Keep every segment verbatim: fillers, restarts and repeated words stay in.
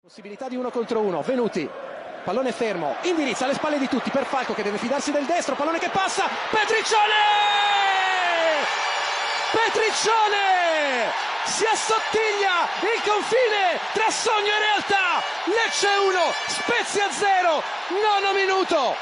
Possibilità di uno contro uno, Venuti, pallone fermo, indirizza alle spalle di tutti per Falco che deve fidarsi del destro, pallone che passa, Petriccione! Petriccione! Si assottiglia il confine tra sogno e realtà, Lecce uno, Spezia zero, nono minuto.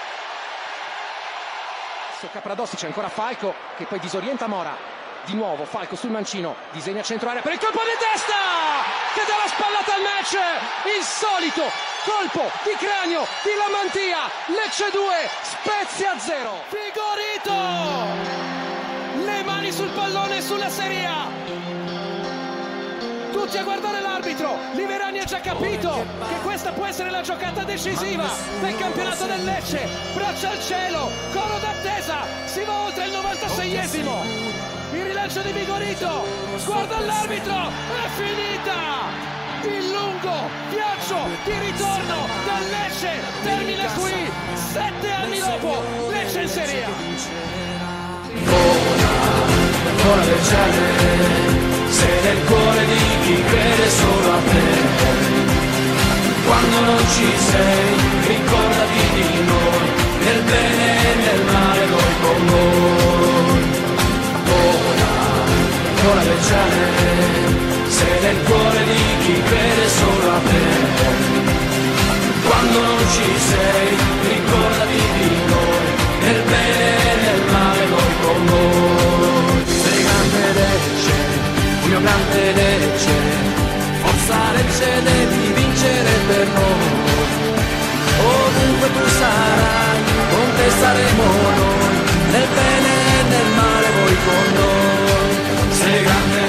Su Capradossi c'è ancora Falco che poi disorienta Mora. Di nuovo Falco sul mancino, disegna centro area per il colpo di testa che dà la spallata al match, il solito colpo di cranio di Lamantia. Lecce due, Spezia zero. Figorito, le mani sul pallone e sulla Serie A, tutti a guardare l'arbitro. Liverani ha già capito che questa può essere la giocata decisiva del campionato del Lecce. Braccia al cielo, coro d'attesa, si va oltre il novantaseiesimo. Il rilancio di Vigorito, guarda l'arbitro, è finita! Il lungo viaggio di ritorno del Lecce termina qui, sette anni dopo, Lecce in Serie A. Ora del cielo, sei nel cuore di chi crede solo a te. Quando non ci sei, ricordati di noi, nel bene e nel male noi con noi. Ora del cielo, sei nel cuore di chi crede solo a te. Quando non ci sei, ricordati di noi, nel bene e nel male noi con noi. Sei grande Lecce, il mio grande Lecce, forza Lecce devi vincere per noi. Ovunque tu sarai, con te saremo noi, nel bene e nel male voi con noi. Sei grande